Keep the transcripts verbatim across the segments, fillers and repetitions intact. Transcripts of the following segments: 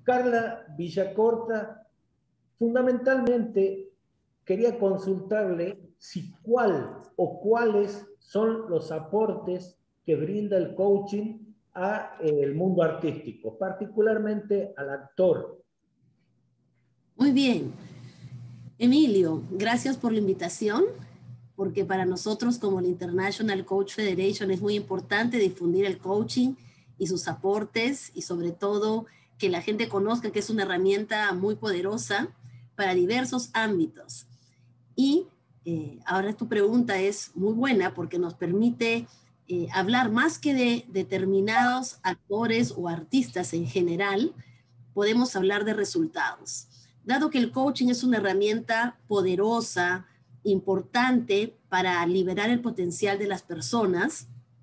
Carla Villacorta, fundamentalmente quería consultarle si cuál o cuáles son los aportes que brinda el coaching al mundo artístico, particularmente al actor. Muy bien. Emilio, gracias por la invitación, porque para nosotros como la International Coach Federation es muy importante difundir el coaching y sus aportes y sobre todo que la gente conozca que es una herramienta muy poderosa para diversos ámbitos. Y eh, ahora tu pregunta es muy buena porque nos permite eh, hablar más que de determinados actores o artistas en general, podemos hablar de resultados. Dado que el coaching es una herramienta poderosa, importante para liberar el potencial de las personas,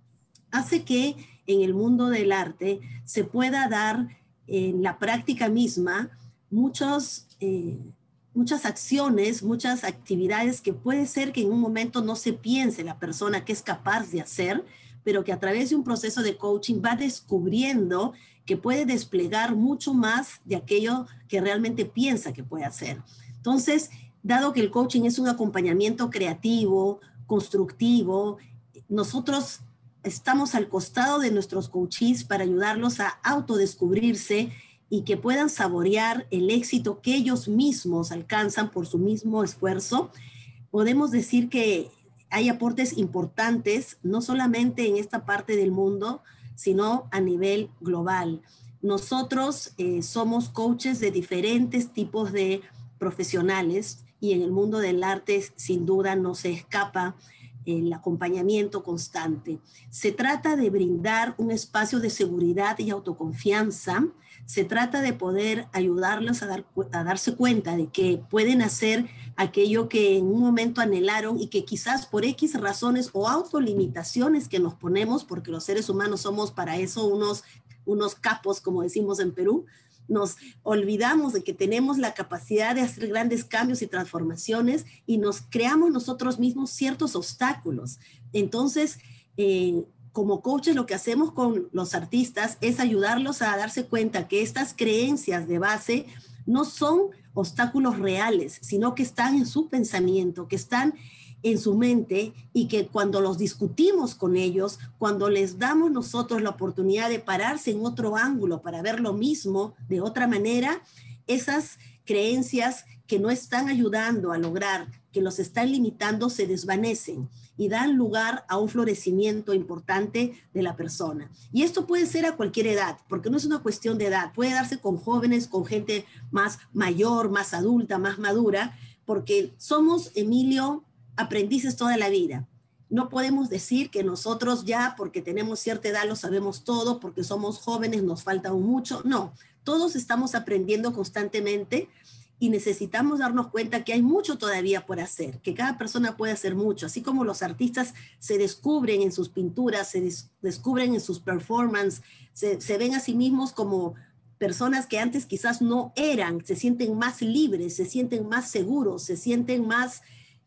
hace que en el mundo del arte se pueda dar en la práctica misma muchos, eh, muchas acciones, muchas actividades que puede ser que en un momento no se piense la persona que es capaz de hacer, pero que a través de un proceso de coaching va descubriendo que puede desplegar mucho más de aquello que realmente piensa que puede hacer. Entonces, dado que el coaching es un acompañamiento creativo, constructivo, nosotros estamos al costado de nuestros coaches para ayudarlos a autodescubrirse y que puedan saborear el éxito que ellos mismos alcanzan por su mismo esfuerzo. Podemos decir que hay aportes importantes, no solamente en esta parte del mundo, sino a nivel global. Nosotros eh, somos coaches de diferentes tipos de profesionales y en el mundo del arte sin duda no se escapa el acompañamiento constante. Se trata de brindar un espacio de seguridad y autoconfianza. Se trata de poder ayudarlos a, dar, a darse cuenta de que pueden hacer aquello que en un momento anhelaron y que quizás por X razones o autolimitaciones que nos ponemos, porque los seres humanos somos para eso unos, unos capos, como decimos en Perú, nos olvidamos de que tenemos la capacidad de hacer grandes cambios y transformaciones y nos creamos nosotros mismos ciertos obstáculos. Entonces, eh, como coaches lo que hacemos con los artistas es ayudarlos a darse cuenta que estas creencias de base no son obstáculos reales, sino que están en su pensamiento, que están en su mente y que cuando los discutimos con ellos, cuando les damos nosotros la oportunidad de pararse en otro ángulo para ver lo mismo de otra manera, esas creencias que no están ayudando a lograr, que los están limitando, se desvanecen y dan lugar a un florecimiento importante de la persona. Y esto puede ser a cualquier edad, porque no es una cuestión de edad, puede darse con jóvenes, con gente más mayor, más adulta, más madura, porque somos, Emilio, aprendices toda la vida. No podemos decir que nosotros ya, porque tenemos cierta edad, lo sabemos todo, porque somos jóvenes, nos falta aún mucho. No, todos estamos aprendiendo constantemente y necesitamos darnos cuenta que hay mucho todavía por hacer, que cada persona puede hacer mucho, así como los artistas se descubren en sus pinturas, se des descubren en sus performances, se, se ven a sí mismos como personas que antes quizás no eran, se sienten más libres, se sienten más seguros, se sienten más...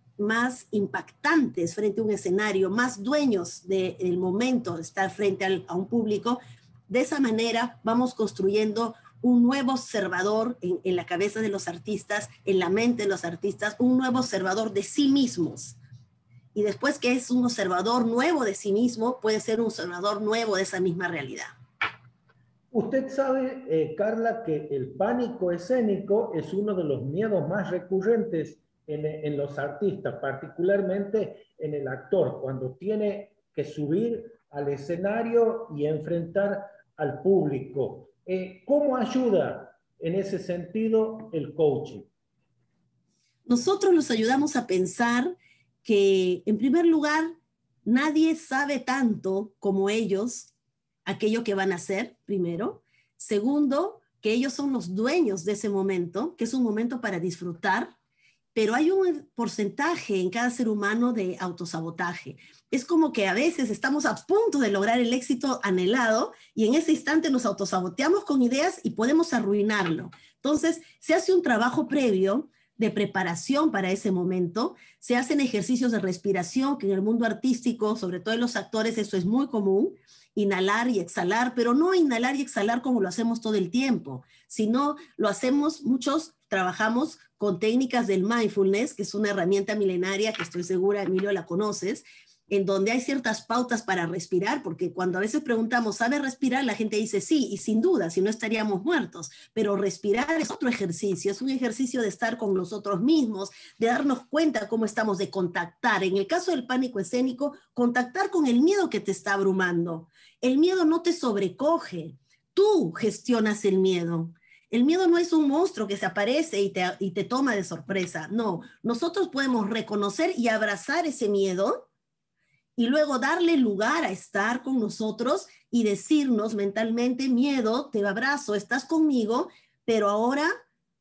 más impactantes frente a un escenario, más dueños del momento de estar frente al, a un público. De esa manera vamos construyendo un nuevo observador en, en la cabeza de los artistas, en la mente de los artistas, un nuevo observador de sí mismos. Y después que es un observador nuevo de sí mismo, puede ser un observador nuevo de esa misma realidad. Usted sabe, eh, Carla, que el pánico escénico es uno de los miedos más recurrentes En, en los artistas, particularmente en el actor, cuando tiene que subir al escenario y enfrentar al público. Eh, ¿Cómo ayuda en ese sentido el coaching? Nosotros los ayudamos a pensar que, en primer lugar, nadie sabe tanto como ellos aquello que van a hacer, primero. Segundo, que ellos son los dueños de ese momento, que es un momento para disfrutar. Pero hay un porcentaje en cada ser humano de autosabotaje. Es como que a veces estamos a punto de lograr el éxito anhelado y en ese instante nos autosaboteamos con ideas y podemos arruinarlo. Entonces, se hace un trabajo previo de preparación para ese momento, se hacen ejercicios de respiración, que en el mundo artístico, sobre todo en los actores, eso es muy común, inhalar y exhalar, pero no inhalar y exhalar como lo hacemos todo el tiempo, sino lo hacemos, muchos trabajamos con técnicas del mindfulness, que es una herramienta milenaria que estoy segura, Emilio, la conoces, en donde hay ciertas pautas para respirar, porque cuando a veces preguntamos, ¿sabes respirar? La gente dice sí, y sin duda, si no estaríamos muertos, pero respirar es otro ejercicio, es un ejercicio de estar con nosotros mismos, de darnos cuenta cómo estamos, de contactar. En el caso del pánico escénico, contactar con el miedo que te está abrumando. El miedo no te sobrecoge, tú gestionas el miedo. El miedo no es un monstruo que se aparece y te, y te toma de sorpresa, no. Nosotros podemos reconocer y abrazar ese miedo, y luego darle lugar a estar con nosotros y decirnos mentalmente, miedo, te abrazo, estás conmigo, pero ahora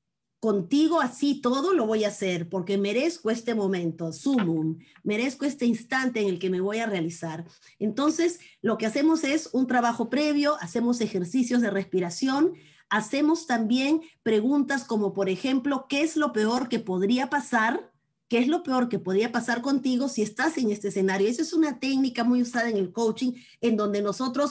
contigo así todo lo voy a hacer porque merezco este momento, sumum, merezco este instante en el que me voy a realizar. Entonces, lo que hacemos es un trabajo previo, hacemos ejercicios de respiración, hacemos también preguntas como, por ejemplo, ¿qué es lo peor que podría pasar? ¿Qué es lo peor que podría pasar contigo si estás en este escenario? Esa es una técnica muy usada en el coaching, en donde nosotros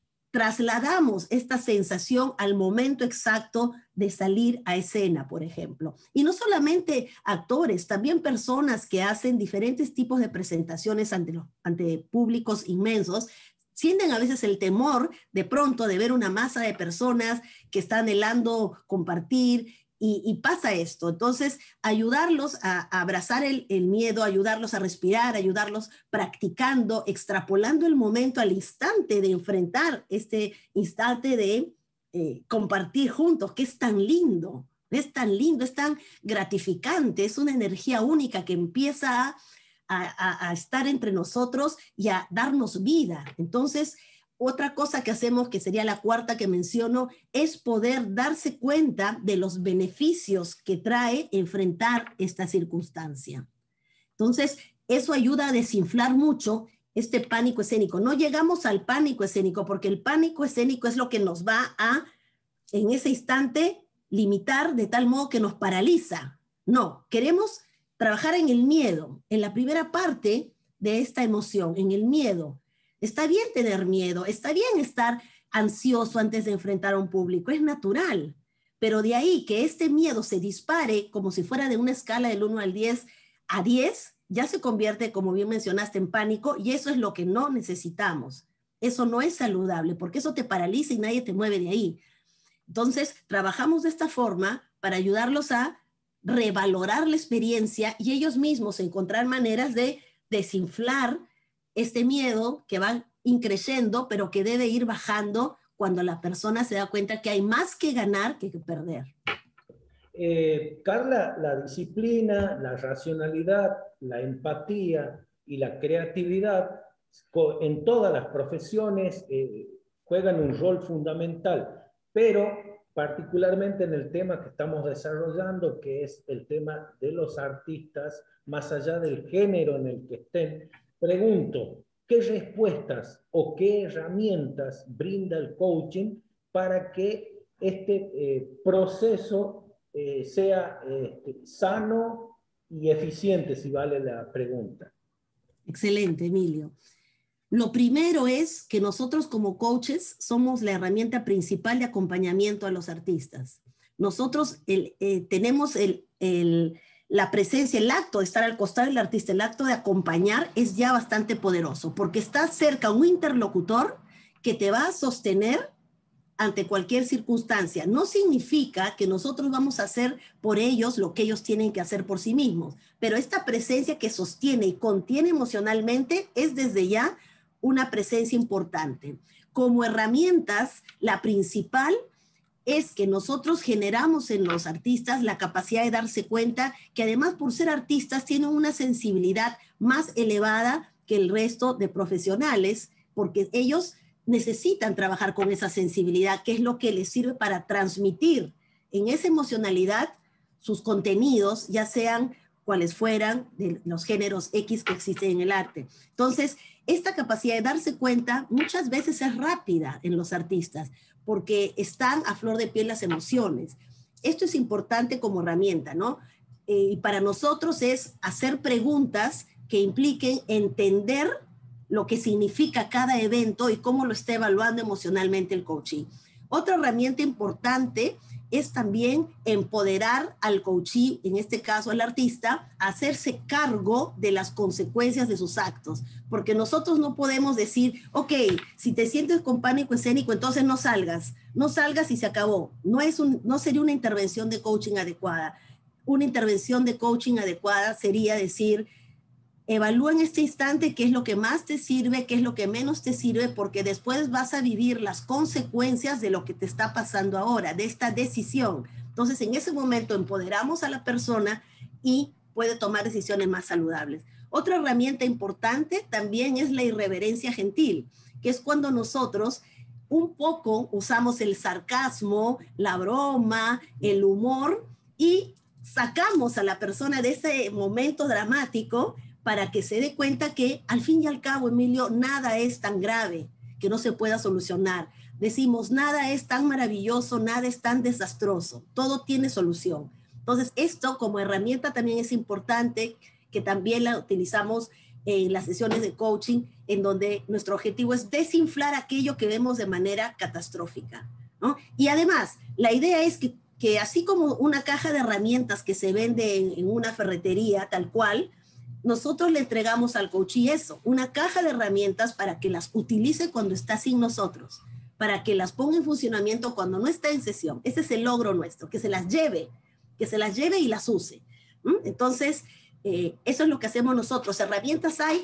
trasladamos esta sensación al momento exacto de salir a escena, por ejemplo. Y no solamente actores, también personas que hacen diferentes tipos de presentaciones ante, los, ante públicos inmensos, sienten a veces el temor de pronto de ver una masa de personas que están anhelando compartir. Y, y pasa esto, entonces ayudarlos a, a abrazar el, el miedo, ayudarlos a respirar, ayudarlos practicando, extrapolando el momento al instante de enfrentar este instante de eh, compartir juntos, que es tan lindo, es tan lindo, es tan gratificante, es una energía única que empieza a, a, a estar entre nosotros y a darnos vida. Entonces, otra cosa que hacemos, que sería la cuarta que menciono, es poder darse cuenta de los beneficios que trae enfrentar esta circunstancia. Entonces, eso ayuda a desinflar mucho este pánico escénico. No llegamos al pánico escénico porque el pánico escénico es lo que nos va a, en ese instante, limitar de tal modo que nos paraliza. No, queremos trabajar en el miedo, en la primera parte de esta emoción, en el miedo. Está bien tener miedo, está bien estar ansioso antes de enfrentar a un público, es natural, pero de ahí que este miedo se dispare como si fuera de una escala del uno al diez a diez, ya se convierte, como bien mencionaste, en pánico, y eso es lo que no necesitamos. Eso no es saludable, porque eso te paraliza y nadie te mueve de ahí. Entonces, trabajamos de esta forma para ayudarlos a revalorar la experiencia y ellos mismos encontrar maneras de desinflar este miedo que va increciendo, pero que debe ir bajando cuando la persona se da cuenta que hay más que ganar que, que perder. Eh, Carla, la disciplina, la racionalidad, la empatía y la creatividad en todas las profesiones eh, juegan un rol fundamental, pero particularmente en el tema que estamos desarrollando, que es el tema de los artistas, más allá del género en el que estén, pregunto, ¿qué respuestas o qué herramientas brinda el coaching para que este eh, proceso eh, sea eh, sano y eficiente, si vale la pregunta? Excelente, Emilio. Lo primero es que nosotros como coaches somos la herramienta principal de acompañamiento a los artistas. Nosotros el, eh, tenemos el, el la presencia, el acto de estar al costado del artista, el acto de acompañar es ya bastante poderoso, porque está cerca un interlocutor que te va a sostener ante cualquier circunstancia. No significa que nosotros vamos a hacer por ellos lo que ellos tienen que hacer por sí mismos, pero esta presencia que sostiene y contiene emocionalmente es desde ya una presencia importante. Como herramientas, la principal es que nosotros generamos en los artistas la capacidad de darse cuenta que además por ser artistas tienen una sensibilidad más elevada que el resto de profesionales, porque ellos necesitan trabajar con esa sensibilidad, que es lo que les sirve para transmitir en esa emocionalidad sus contenidos, ya sean cuales fueran de los géneros X que existen en el arte. Entonces, esta capacidad de darse cuenta muchas veces es rápida en los artistas, porque están a flor de piel las emociones. Esto es importante como herramienta, ¿no? Eh, y para nosotros es hacer preguntas que impliquen entender lo que significa cada evento y cómo lo está evaluando emocionalmente el coachee. Otra herramienta importante es también empoderar al coachee, en este caso al artista, a hacerse cargo de las consecuencias de sus actos. Porque nosotros no podemos decir, ok, si te sientes con pánico escénico, entonces no salgas. No salgas y se acabó. No, es un, no sería una intervención de coaching adecuada. Una intervención de coaching adecuada sería decir, evalúa en este instante qué es lo que más te sirve, qué es lo que menos te sirve, porque después vas a vivir las consecuencias de lo que te está pasando ahora, de esta decisión. Entonces, en ese momento empoderamos a la persona y puede tomar decisiones más saludables. Otra herramienta importante también es la irreverencia gentil, que es cuando nosotros un poco usamos el sarcasmo, la broma, el humor y sacamos a la persona de ese momento dramático para que se dé cuenta que al fin y al cabo, Emilio, nada es tan grave que no se pueda solucionar. Decimos, nada es tan maravilloso, nada es tan desastroso, todo tiene solución. Entonces, esto como herramienta también es importante, que también la utilizamos en las sesiones de coaching, en donde nuestro objetivo es desinflar aquello que vemos de manera catastrófica, ¿no? Y además, la idea es que, que así como una caja de herramientas que se vende en, en una ferretería, tal cual, nosotros le entregamos al coachee eso, una caja de herramientas para que las utilice cuando está sin nosotros, para que las ponga en funcionamiento cuando no está en sesión. Ese es el logro nuestro, que se las lleve, que se las lleve y las use. ¿Mm? Entonces, eh, eso es lo que hacemos nosotros. Herramientas hay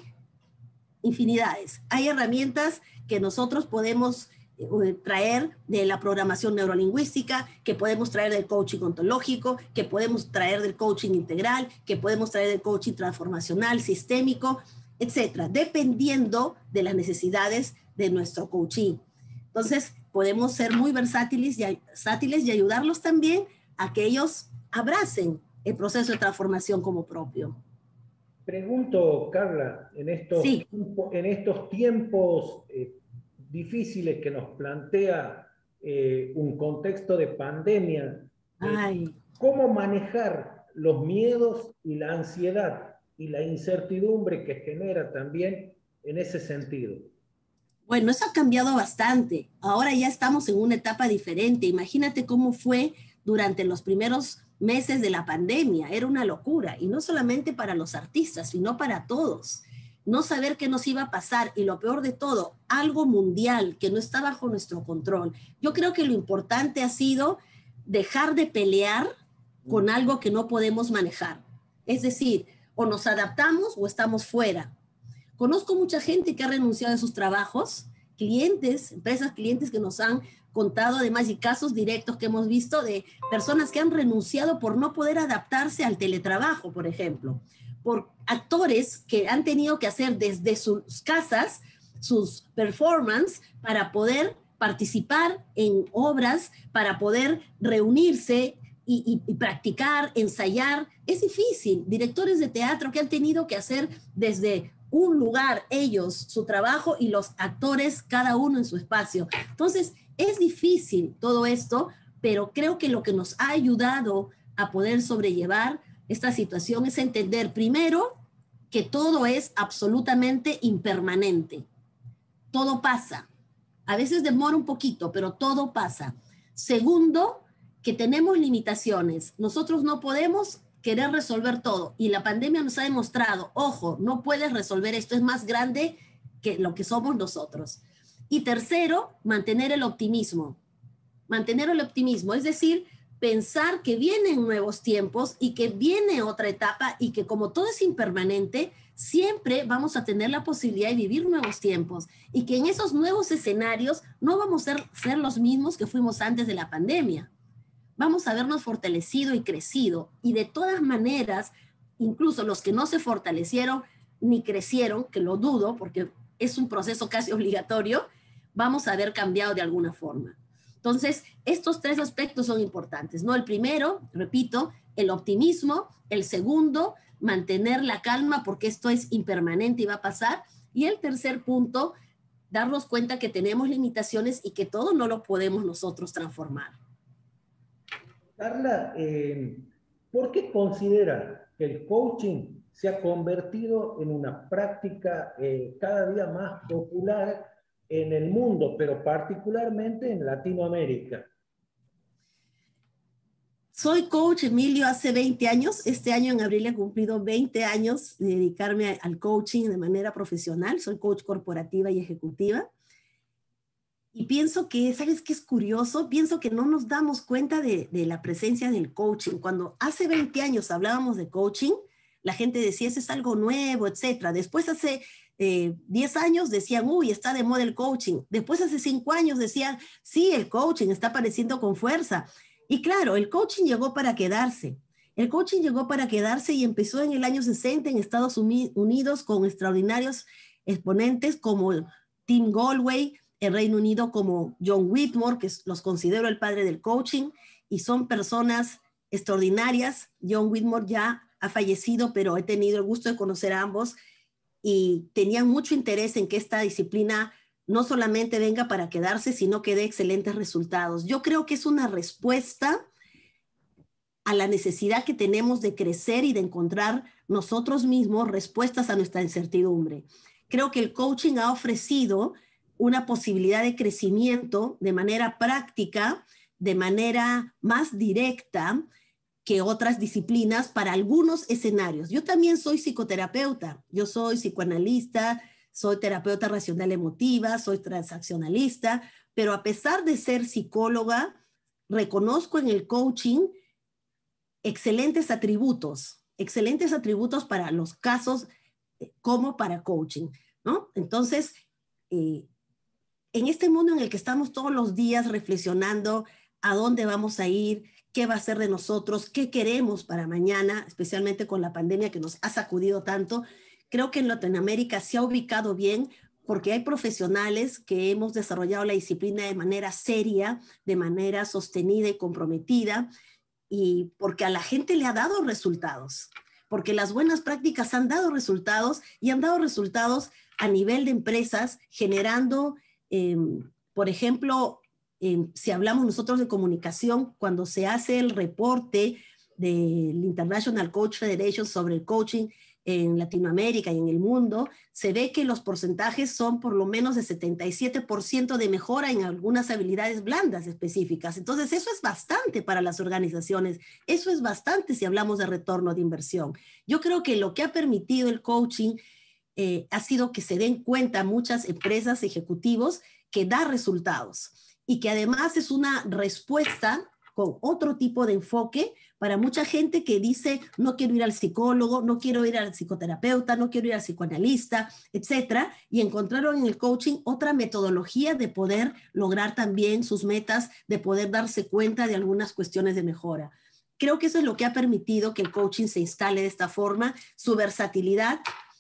infinidades. Hay herramientas que nosotros podemos eh, traer de la programación neurolingüística, que podemos traer del coaching ontológico, que podemos traer del coaching integral, que podemos traer del coaching transformacional, sistémico, etcétera, dependiendo de las necesidades de nuestro coachee. Entonces, podemos ser muy versátiles y, versátiles y ayudarlos también a que ellos abracen el proceso de transformación como propio. Pregunto, Carla, en estos, sí. en estos tiempos eh, difíciles que nos plantea eh, un contexto de pandemia, eh, ¿cómo manejar los miedos y la ansiedad y la incertidumbre que genera también en ese sentido? Bueno, eso ha cambiado bastante. Ahora ya estamos en una etapa diferente. Imagínate cómo fue durante los primeros meses de la pandemia. Era una locura, y no solamente para los artistas, sino para todos. No saber qué nos iba a pasar, y lo peor de todo, algo mundial que no está bajo nuestro control. Yo creo que lo importante ha sido dejar de pelear con algo que no podemos manejar. Es decir, o nos adaptamos o estamos fuera. Conozco mucha gente que ha renunciado a sus trabajos, clientes, empresas clientes que nos han contado además, y casos directos que hemos visto de personas que han renunciado por no poder adaptarse al teletrabajo, por ejemplo, por actores que han tenido que hacer desde sus casas sus performances para poder participar en obras, para poder reunirse y, y, y practicar, ensayar. Es difícil. Directores de teatro que han tenido que hacer desde un lugar ellos su trabajo, y los actores cada uno en su espacio. Entonces, es difícil todo esto, pero creo que lo que nos ha ayudado a poder sobrellevar esta situación es entender, primero, que todo es absolutamente impermanente. Todo pasa. A veces demora un poquito, pero todo pasa. Segundo, que tenemos limitaciones. Nosotros no podemos querer resolver todo, y la pandemia nos ha demostrado, ojo, no puedes resolver esto, es más grande que lo que somos nosotros. Y tercero, mantener el optimismo. Mantener el optimismo, es decir, pensar que vienen nuevos tiempos y que viene otra etapa, y que como todo es impermanente, siempre vamos a tener la posibilidad de vivir nuevos tiempos, y que en esos nuevos escenarios no vamos a ser, ser los mismos que fuimos antes de la pandemia. Vamos a vernos fortalecido y crecido, y de todas maneras, incluso los que no se fortalecieron ni crecieron, que lo dudo porque es un proceso casi obligatorio, vamos a haber cambiado de alguna forma. Entonces, estos tres aspectos son importantes, ¿no? El primero, repito, el optimismo. El segundo, mantener la calma, porque esto es impermanente y va a pasar. Y el tercer punto, darnos cuenta que tenemos limitaciones y que todo no lo podemos nosotros transformar. Carla, eh, ¿por qué considera que el coaching se ha convertido en una práctica eh, cada día más popular en el mundo, pero particularmente en Latinoamérica. Soy coach, Emilio, hace veinte años. Este año en abril he cumplido veinte años de dedicarme al coaching de manera profesional. Soy coach corporativa y ejecutiva. Y pienso que, ¿sabes qué es curioso? Pienso que no nos damos cuenta de, de la presencia del coaching. Cuando hace veinte años hablábamos de coaching, la gente decía, eso es algo nuevo, etcétera. Después hace eh, diez años decían, uy, está de moda el coaching. Después hace cinco años decían, sí, el coaching está apareciendo con fuerza. Y claro, el coaching llegó para quedarse. El coaching llegó para quedarse y empezó en el año sesenta en Estados Unidos con extraordinarios exponentes como Tim Gallwey, el Reino Unido como John Whitmore, que los considero el padre del coaching, y son personas extraordinarias. John Whitmore ya ha fallecido, pero he tenido el gusto de conocer a ambos y tenían mucho interés en que esta disciplina no solamente venga para quedarse, sino que dé excelentes resultados. Yo creo que es una respuesta a la necesidad que tenemos de crecer y de encontrar nosotros mismos respuestas a nuestra incertidumbre. Creo que el coaching ha ofrecido una posibilidad de crecimiento de manera práctica, de manera más directa que otras disciplinas para algunos escenarios. Yo también soy psicoterapeuta, yo soy psicoanalista, soy terapeuta racional emotiva, soy transaccionalista, pero a pesar de ser psicóloga, reconozco en el coaching excelentes atributos, excelentes atributos para los casos como para coaching, ¿no? Entonces, eh, en este mundo en el que estamos todos los días reflexionando a dónde vamos a ir, qué va a ser de nosotros, qué queremos para mañana, especialmente con la pandemia que nos ha sacudido tanto, creo que en Latinoamérica se ha ubicado bien porque hay profesionales que hemos desarrollado la disciplina de manera seria, de manera sostenida y comprometida, y porque a la gente le ha dado resultados, porque las buenas prácticas han dado resultados y han dado resultados a nivel de empresas, generando, eh, por ejemplo, eh, si hablamos nosotros de comunicación, cuando se hace el reporte del International Coach Federation sobre el coaching en Latinoamérica y en el mundo, se ve que los porcentajes son por lo menos de setenta y siete por ciento de mejora en algunas habilidades blandas específicas. Entonces, eso es bastante para las organizaciones. Eso es bastante si hablamos de retorno de inversión. Yo creo que lo que ha permitido el coaching eh, ha sido que se den cuenta muchas empresas, ejecutivos, que da resultados y que además es una respuesta con otro tipo de enfoque para mucha gente que dice, no quiero ir al psicólogo, no quiero ir al psicoterapeuta, no quiero ir al psicoanalista, etcétera, y encontraron en el coaching otra metodología de poder lograr también sus metas, de poder darse cuenta de algunas cuestiones de mejora. Creo que eso es lo que ha permitido que el coaching se instale de esta forma, su versatilidad,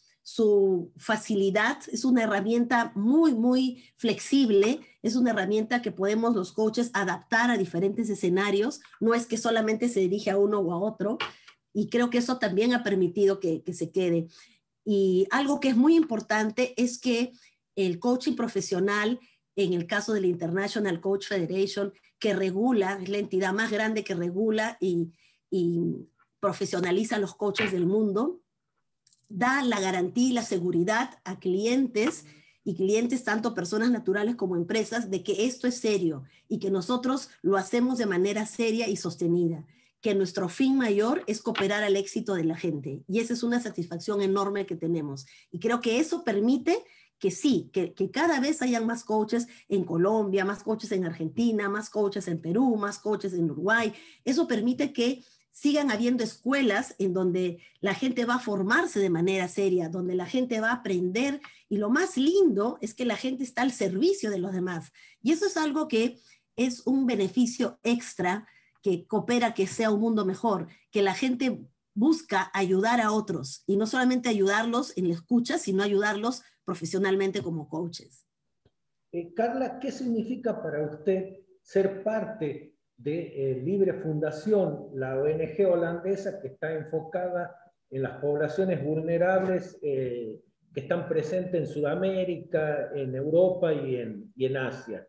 su facilidad, es una herramienta muy, muy flexible, es una herramienta que podemos los coaches adaptar a diferentes escenarios, no es que solamente se dirige a uno o a otro, y creo que eso también ha permitido que, que se quede. Y algo que es muy importante es que el coaching profesional, en el caso de la International Coach Federation, que regula, es la entidad más grande que regula y, y profesionaliza a los coaches del mundo, da la garantía y la seguridad a clientes y clientes, tanto personas naturales como empresas, de que esto es serio y que nosotros lo hacemos de manera seria y sostenida, que nuestro fin mayor es cooperar al éxito de la gente. Y esa es una satisfacción enorme que tenemos. Y creo que eso permite que sí, que, que cada vez hayan más coaches en Colombia, más coaches en Argentina, más coaches en Perú, más coaches en Uruguay. Eso permite que sigan habiendo escuelas en donde la gente va a formarse de manera seria, donde la gente va a aprender, y lo más lindo es que la gente está al servicio de los demás. Y eso es algo que es un beneficio extra que coopera a que sea un mundo mejor, que la gente busca ayudar a otros, y no solamente ayudarlos en la escucha, sino ayudarlos profesionalmente como coaches. Eh, Carla, ¿qué significa para usted ser parte de eh, Libre Fundación, la O N G holandesa que está enfocada en las poblaciones vulnerables eh, que están presentes en Sudamérica, en Europa y en, y en Asia?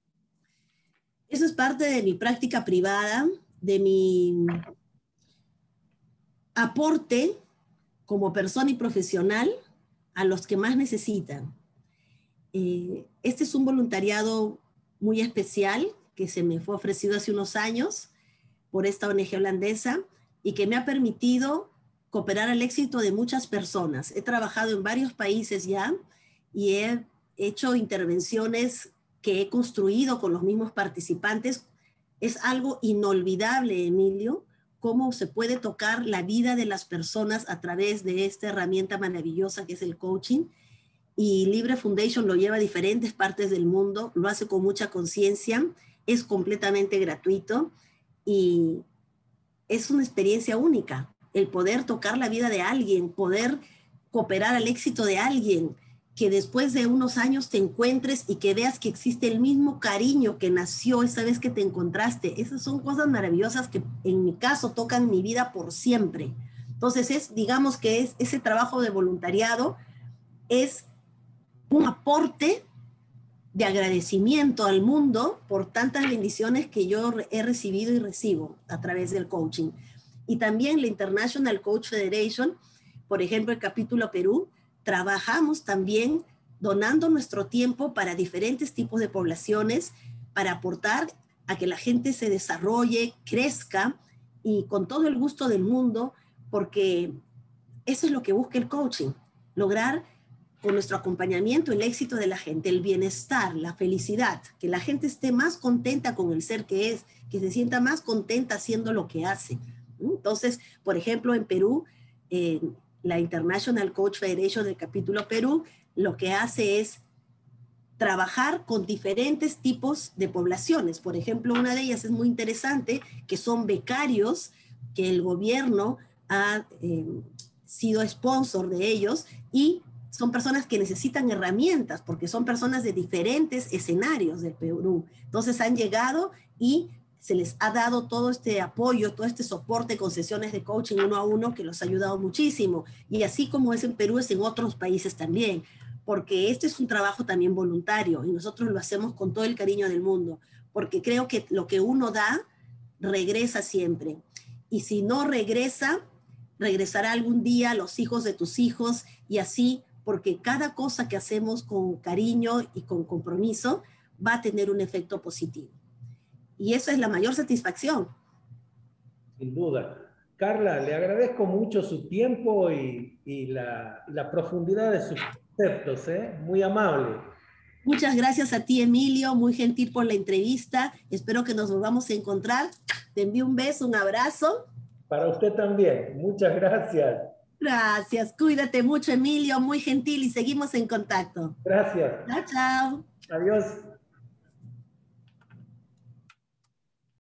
Eso es parte de mi práctica privada, de mi aporte como persona y profesional a los que más necesitan. Eh, este es un voluntariado muy especial que se me fue ofrecido hace unos años por esta O N G holandesa y que me ha permitido cooperar al éxito de muchas personas. He trabajado en varios países ya y he hecho intervenciones que he construido con los mismos participantes. Es algo inolvidable, Emilio, cómo se puede tocar la vida de las personas a través de esta herramienta maravillosa que es el coaching. Y Libre Foundation lo lleva a diferentes partes del mundo, lo hace con mucha conciencia, es completamente gratuito y es una experiencia única. El poder tocar la vida de alguien, poder cooperar al éxito de alguien, que después de unos años te encuentres y que veas que existe el mismo cariño que nació esa vez que te encontraste. Esas son cosas maravillosas que en mi caso tocan mi vida por siempre. Entonces es, digamos que es ese trabajo de voluntariado es un aporte de agradecimiento al mundo por tantas bendiciones que yo he recibido y recibo a través del coaching. Y también la International Coach Federation, por ejemplo, el capítulo Perú, trabajamos también donando nuestro tiempo para diferentes tipos de poblaciones, para aportar a que la gente se desarrolle, crezca y con todo el gusto del mundo, porque eso es lo que busca el coaching, lograr con nuestro acompañamiento el éxito de la gente, el bienestar, la felicidad, que la gente esté más contenta con el ser que es, que se sienta más contenta haciendo lo que hace. Entonces, por ejemplo, en Perú, eh, la International Coach Federation del capítulo Perú, lo que hace es trabajar con diferentes tipos de poblaciones. Por ejemplo, una de ellas es muy interesante, que son becarios, que el gobierno ha eh, sido sponsor de ellos y son personas que necesitan herramientas porque son personas de diferentes escenarios del Perú. Entonces han llegado y se les ha dado todo este apoyo, todo este soporte con sesiones de coaching uno a uno que los ha ayudado muchísimo. Y así como es en Perú, es en otros países también, porque este es un trabajo también voluntario y nosotros lo hacemos con todo el cariño del mundo, porque creo que lo que uno da, regresa siempre. Y si no regresa, regresará algún día a los hijos de tus hijos y así, porque cada cosa que hacemos con cariño y con compromiso va a tener un efecto positivo. Y eso es la mayor satisfacción. Sin duda. Carla, le agradezco mucho su tiempo y, y la, la profundidad de sus conceptos, ¿eh? Muy amable. Muchas gracias a ti, Emilio, muy gentil por la entrevista. Espero que nos volvamos a encontrar. Te envío un beso, un abrazo. Para usted también. Muchas gracias. Gracias. Cuídate mucho, Emilio, muy gentil y seguimos en contacto. Gracias. Chao, chao. Adiós.